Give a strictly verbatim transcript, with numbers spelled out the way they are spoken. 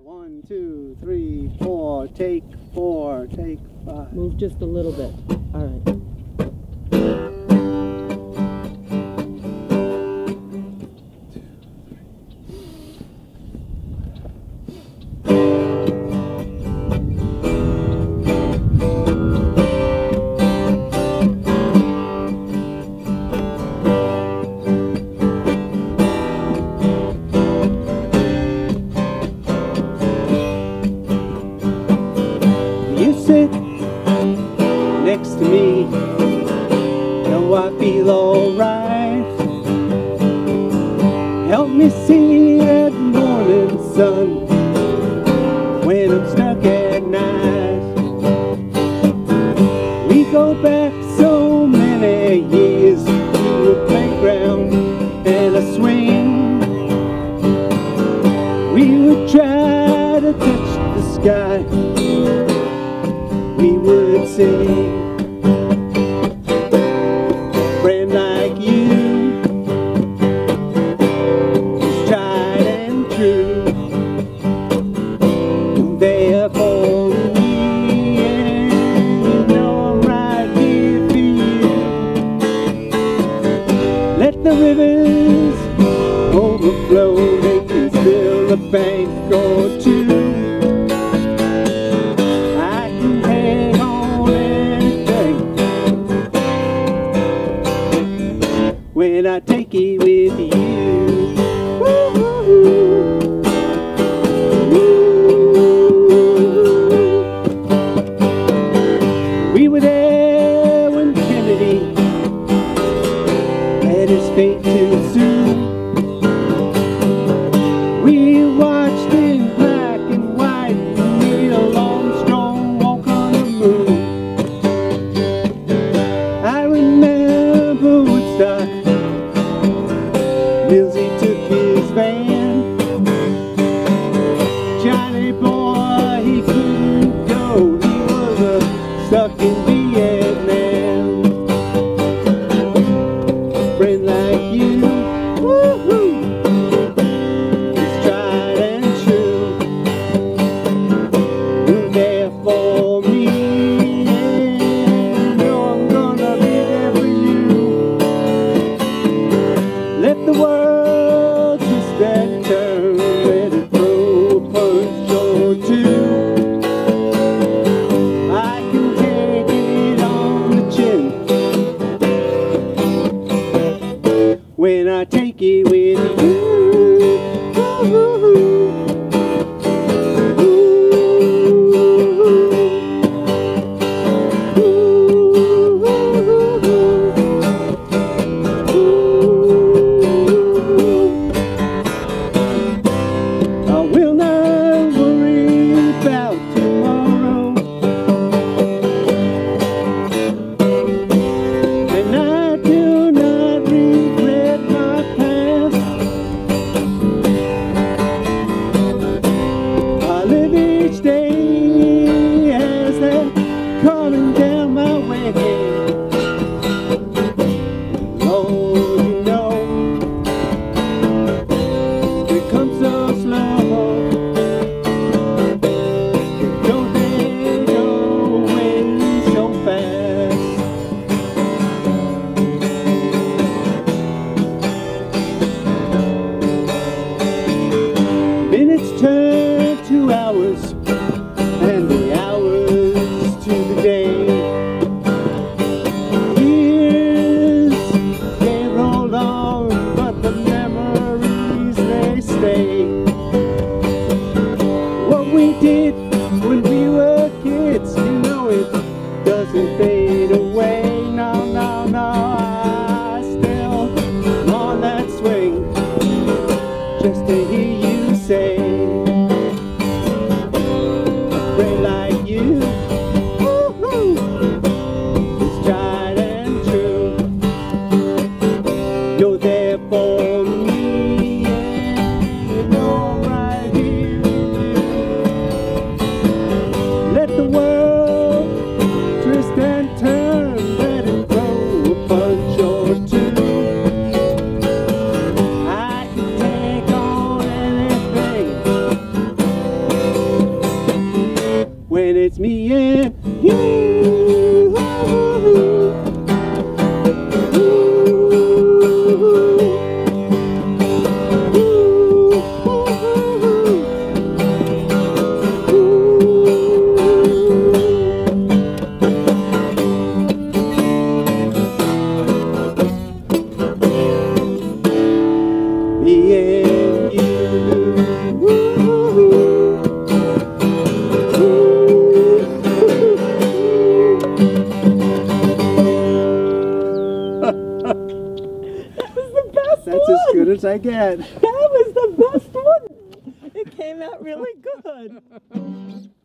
One, two, three, four, take four, take five. Move just a little bit. All right. Sit next to me, know I feel alright. Help me see that morning sun when I'm stuck at night. We go back so many years to a playground and a swing. We would try to touch the sky, we would sing. Friend like you is tried and true, there for me, and you know I'm right here for you. Let the rivers overflow, they can fill a bank or two. When I take it with you, woo-hoo-hoo. We were there when Kennedy met his fate too soon. We watched in black and white Neil Armstrong walk on the moon. I remember Woodstock, Millsy took his van. Johnny boy, he couldn't go, he was uh, stuck in Vietnam. A friend like you confidence I get. That was the best one. It came out really good.